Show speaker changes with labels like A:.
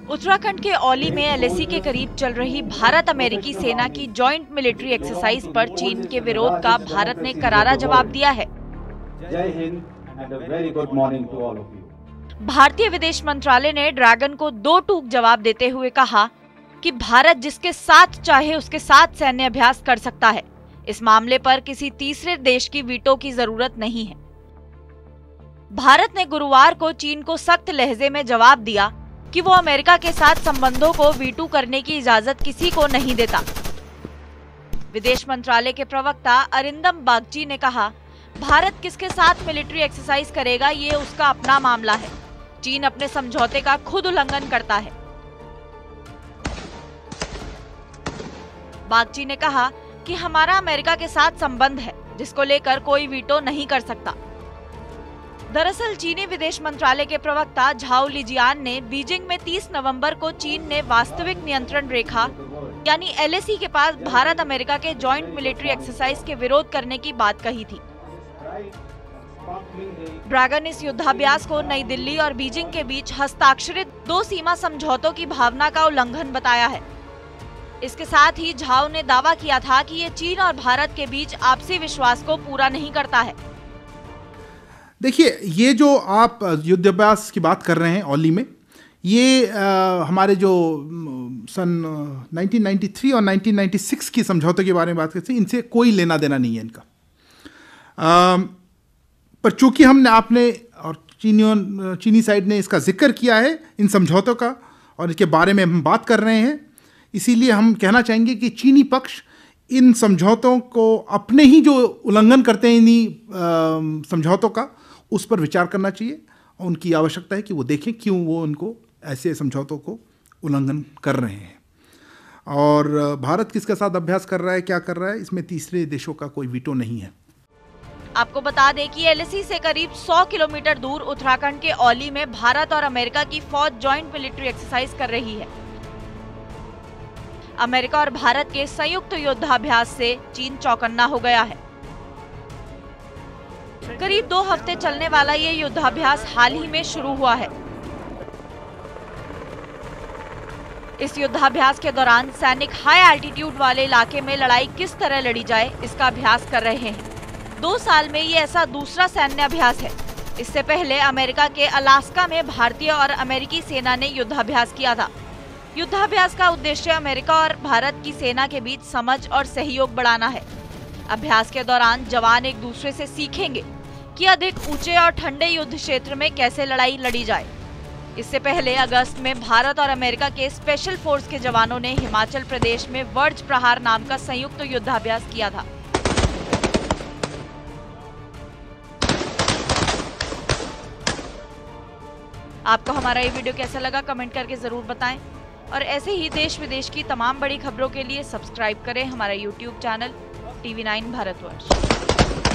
A: उत्तराखंड के औली में एलएसी के करीब चल रही भारत अमेरिकी सेना की जॉइंट मिलिट्री एक्सरसाइज पर चीन के विरोध का भारत ने करारा जवाब दिया है।
B: Jai Hind and a very good morning to all of you.
A: भारतीय विदेश मंत्रालय ने ड्रैगन को दो टूक जवाब देते हुए कहा कि भारत जिसके साथ चाहे उसके साथ सैन्य अभ्यास कर सकता है। इस मामले पर किसी तीसरे देश की वीटो की जरूरत नहीं है। भारत ने गुरुवार को चीन को सख्त लहजे में जवाब दिया कि वो अमेरिका के साथ संबंधों को वीटू करने की इजाजत किसी को नहीं देता। विदेश मंत्रालय के प्रवक्ता अरिंदम बागची ने कहा, भारत किसके साथ मिलिट्री एक्सरसाइज करेगा ये उसका अपना मामला है। चीन अपने समझौते का खुद उल्लंघन करता है। बागची ने कहा कि हमारा अमेरिका के साथ संबंध है जिसको लेकर कोई वीटो नहीं कर सकता। दरअसल चीनी विदेश मंत्रालय के प्रवक्ता झाओ लिजियान ने बीजिंग में 30 नवंबर को चीन ने वास्तविक नियंत्रण रेखा यानी एलएसी के पास भारत अमेरिका के जॉइंट मिलिट्री एक्सरसाइज के विरोध करने की बात कही थी। ड्रैगन इस युद्धाभ्यास को नई दिल्ली और बीजिंग के बीच हस्ताक्षरित दो सीमा समझौतों की भावना का उल्लंघन बताया है। इसके साथ ही झाओ ने दावा किया था कि ये चीन और भारत के बीच आपसी विश्वास को पूरा नहीं करता है।
C: देखिए, ये जो आप युद्धाभ्यास की बात कर रहे हैं औली में, ये हमारे जो सन 1993 और 1996 की समझौते के बारे में बात करते हैं, इनसे कोई लेना देना नहीं है इनका। पर चूंकि हमने आपने और चीनी साइड ने इसका जिक्र किया है इन समझौतों का और इसके बारे में हम बात कर रहे हैं, इसीलिए हम कहना चाहेंगे कि चीनी पक्ष इन समझौतों को अपने ही जो उल्लंघन करते हैं इन्हीं समझौतों का, उस पर विचार करना चाहिए। और उनकी आवश्यकता है कि वो देखें क्यों वो उनको ऐसे समझौतों को उल्लंघन कर रहे हैं। और भारत किसके साथ अभ्यास कर रहा है, क्या कर रहा है, इसमें तीसरे देशों का कोई वीटो नहीं है।
A: आपको बता दें कि एलएसी से करीब 100 किलोमीटर दूर उत्तराखंड के औली में भारत और अमेरिका की फौज जॉइंट मिलिट्री एक्सरसाइज कर रही है। अमेरिका और भारत के संयुक्त युद्धाभ्यास से चीन चौकन्ना हो गया है। करीब 2 हफ्ते चलने वाला ये युद्धाभ्यास हाल ही में शुरू हुआ है। इस युद्धाभ्यास के दौरान सैनिक हाई एल्टीट्यूड वाले इलाके में लड़ाई किस तरह लड़ी जाए इसका अभ्यास कर रहे हैं। 2 साल में ये ऐसा दूसरा सैन्य अभ्यास है। इससे पहले अमेरिका के अलास्का में भारतीय और अमेरिकी सेना ने युद्धाभ्यास किया था। युद्धाभ्यास का उद्देश्य अमेरिका और भारत की सेना के बीच समझ और सहयोग बढ़ाना है। अभ्यास के दौरान जवान एक दूसरे से सीखेंगे कि अधिक ऊंचे और ठंडे युद्ध क्षेत्र में कैसे लड़ाई लड़ी जाए। इससे पहले अगस्त में भारत और अमेरिका के स्पेशल फोर्स के जवानों ने हिमाचल प्रदेश में वर्ज प्रहार नाम का संयुक्त युद्धाभ्यास किया था। आपको हमारा ये वीडियो कैसा लगा कमेंट करके जरूर बताएं और ऐसे ही देश विदेश की तमाम बड़ी खबरों के लिए सब्सक्राइब करें हमारा YouTube चैनल TV9 भारतवर्ष।